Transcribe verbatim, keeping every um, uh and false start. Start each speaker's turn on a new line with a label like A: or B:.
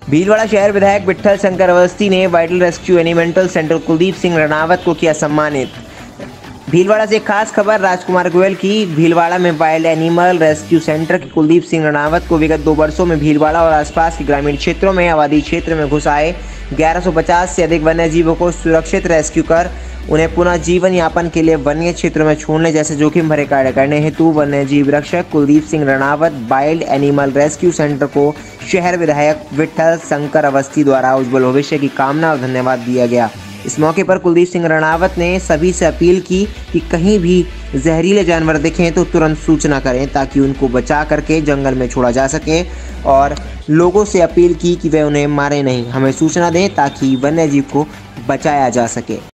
A: भीलवाड़ा शहर विधायक विठल शंकर अवस्थी ने wild rescue animal centre Kuldeep Singh Ranawat को किया सम्मानित। भीलवाड़ा से खास खबर राजकुमार गोयल की। भीलवाड़ा में वाइल्ड एनिमल रेस्क्यू सेंटर के कुलदीप सिंह रनावत को विगत दो वर्षों में भीलवाड़ा और आसपास के ग्रामीण क्षेत्रों में आबादी क्षेत्र में घुस आए ग्यारह सौ पचास से अधिक वन्य जीवों को सुरक्षित रेस्क्यू कर उन्हें पुनः जीवन यापन के लिए वन्य क्षेत्रों में छोड़ने जैसे जोखिम भरे कार्य करने हेतु वन्य जीव रक्षक Kuldeep Singh Ranawat wild animal rescue centre को शहर विधायक विठल शंकर अवस्थी द्वारा उज्जवल भविष्य की कामना और धन्यवाद दिया गया। इस मौके पर कुलदीप सिंह रनावत ने सभी से अपील की कि कहीं भी जहरीले जानवर दिखें तो तुरंत सूचना करें ताकि उनको बचा करके जंगल में छोड़ा जा सके, और लोगों से अपील की कि वे उन्हें मारे नहीं, हमें सूचना दें ताकि वन्य जीव को बचाया जा सके।